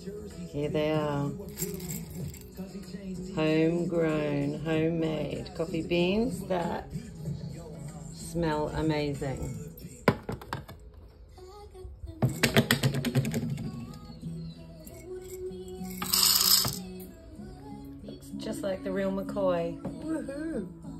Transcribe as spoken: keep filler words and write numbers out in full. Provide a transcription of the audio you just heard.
Here they are. Homegrown, homemade coffee beans that smell amazing. Looks just like the real McCoy. Woohoo!